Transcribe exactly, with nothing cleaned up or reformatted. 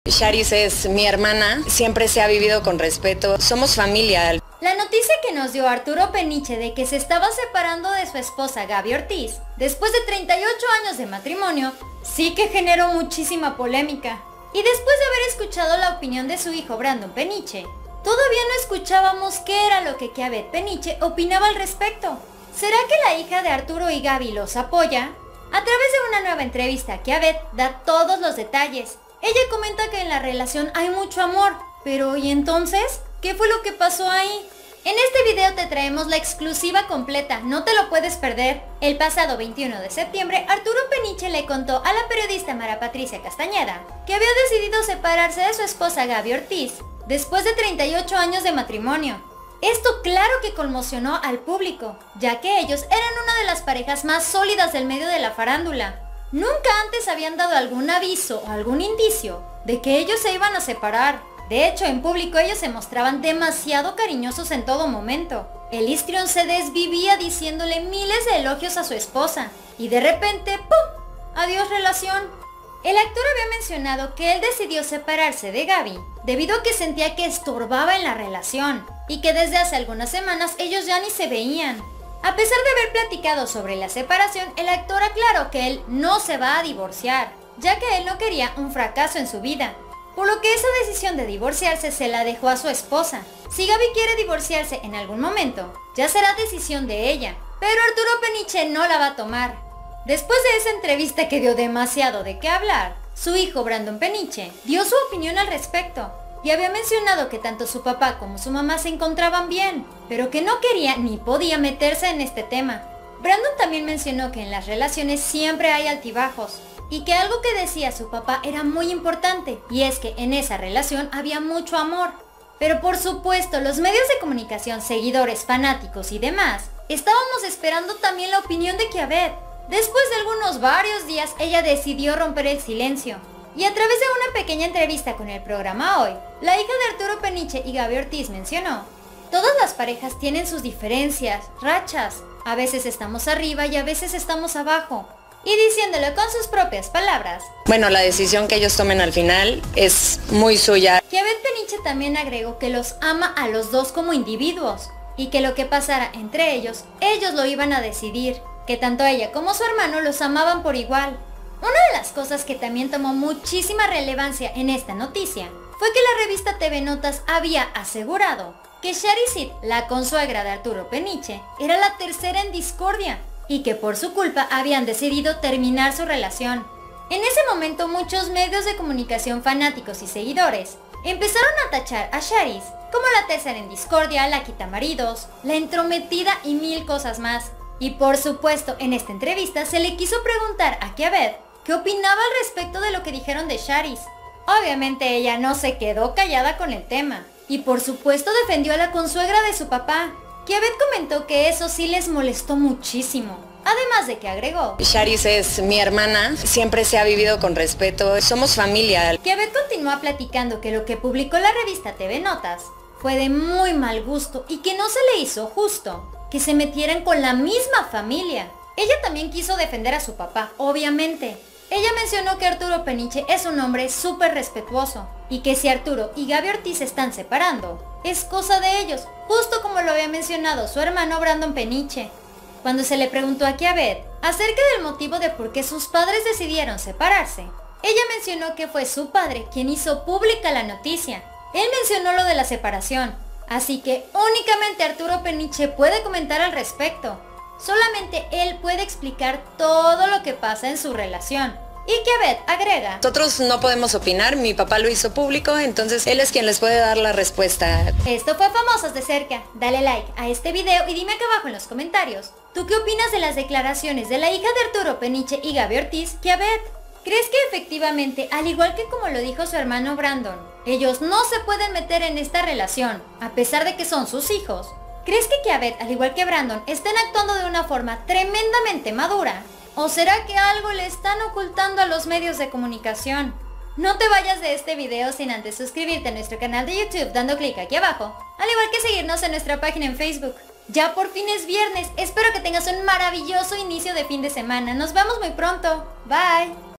Charis es mi hermana, siempre se ha vivido con respeto, somos familia. La noticia que nos dio Arturo Peniche de que se estaba separando de su esposa Gaby Ortiz, después de treinta y ocho años de matrimonio, sí que generó muchísima polémica. Y después de haber escuchado la opinión de su hijo Brandon Peniche, todavía no escuchábamos qué era lo que Kiabet Peniche opinaba al respecto. ¿Será que la hija de Arturo y Gaby los apoya? A través de una nueva entrevista, Kiabet da todos los detalles. Ella comenta que en la relación hay mucho amor, pero ¿y entonces? ¿Qué fue lo que pasó ahí? En este video te traemos la exclusiva completa, no te lo puedes perder. El pasado veintiuno de septiembre, Arturo Peniche le contó a la periodista Mara Patricia Castañeda que había decidido separarse de su esposa Gaby Ortiz, después de treinta y ocho años de matrimonio. Esto claro que conmocionó al público, ya que ellos eran una de las parejas más sólidas del medio de la farándula. Nunca antes habían dado algún aviso o algún indicio de que ellos se iban a separar. De hecho, en público ellos se mostraban demasiado cariñosos en todo momento. El histrión se desvivía diciéndole miles de elogios a su esposa. Y de repente, ¡pum! Adiós relación. El actor había mencionado que él decidió separarse de Gaby debido a que sentía que estorbaba en la relación y que desde hace algunas semanas ellos ya ni se veían. A pesar de haber platicado sobre la separación, el actor aclaró que él no se va a divorciar, ya que él no quería un fracaso en su vida, por lo que esa decisión de divorciarse se la dejó a su esposa. Si Gaby quiere divorciarse en algún momento, ya será decisión de ella, pero Arturo Peniche no la va a tomar. Después de esa entrevista que dio demasiado de qué hablar, su hijo Brandon Peniche dio su opinión al respecto. Y había mencionado que tanto su papá como su mamá se encontraban bien, pero que no quería ni podía meterse en este tema. Brandon también mencionó que en las relaciones siempre hay altibajos, y que algo que decía su papá era muy importante, y es que en esa relación había mucho amor. Pero por supuesto, los medios de comunicación, seguidores, fanáticos y demás, estábamos esperando también la opinión de Kiabet. Después de algunos varios días, ella decidió romper el silencio. Y a través de una pequeña entrevista con el programa Hoy, la hija de Arturo Peniche y Gaby Ortiz mencionó: todas las parejas tienen sus diferencias, rachas, a veces estamos arriba y a veces estamos abajo. Y diciéndolo con sus propias palabras: bueno, la decisión que ellos tomen al final es muy suya. Kiabet Peniche también agregó que los ama a los dos como individuos y que lo que pasara entre ellos, ellos lo iban a decidir, que tanto ella como su hermano los amaban por igual. Una de las cosas que también tomó muchísima relevancia en esta noticia fue que la revista T V Notas había asegurado que Charis, la consuegra de Arturo Peniche, era la tercera en discordia y que por su culpa habían decidido terminar su relación. En ese momento muchos medios de comunicación fanáticos y seguidores empezaron a tachar a Charis como la tercera en discordia, la quitamaridos, la entrometida y mil cosas más. Y por supuesto, en esta entrevista se le quiso preguntar a Kiabet qué opinaba al respecto de lo que dijeron de Charis. Obviamente ella no se quedó callada con el tema, y por supuesto defendió a la consuegra de su papá. Kiabet comentó que eso sí les molestó muchísimo, además de que agregó: Charis es mi hermana, siempre se ha vivido con respeto, somos familia. Kiabet continuó platicando que lo que publicó la revista T V Notas fue de muy mal gusto y que no se le hizo justo que se metieran con la misma familia. Ella también quiso defender a su papá, obviamente. Ella mencionó que Arturo Peniche es un hombre súper respetuoso y que si Arturo y Gaby Ortiz se están separando, es cosa de ellos, justo como lo había mencionado su hermano Brandon Peniche. Cuando se le preguntó a Kiabet acerca del motivo de por qué sus padres decidieron separarse, ella mencionó que fue su padre quien hizo pública la noticia. Él mencionó lo de la separación, así que únicamente Arturo Peniche puede comentar al respecto. Solamente él puede explicar todo lo que pasa en su relación. Y Kiabet agrega: nosotros no podemos opinar, mi papá lo hizo público, entonces él es quien les puede dar la respuesta. Esto fue Famosos de Cerca. Dale like a este video y dime acá abajo en los comentarios, ¿tú qué opinas de las declaraciones de la hija de Arturo Peniche y Gaby Ortiz, Kiabet? ¿Crees que efectivamente, al igual que como lo dijo su hermano Brandon, ellos no se pueden meter en esta relación, a pesar de que son sus hijos? ¿Crees que Kiabet, al igual que Brandon, estén actuando de una forma tremendamente madura? ¿O será que algo le están ocultando a los medios de comunicación? No te vayas de este video sin antes suscribirte a nuestro canal de YouTube dando clic aquí abajo, al igual que seguirnos en nuestra página en Facebook. Ya por fin es viernes, espero que tengas un maravilloso inicio de fin de semana. Nos vemos muy pronto. Bye.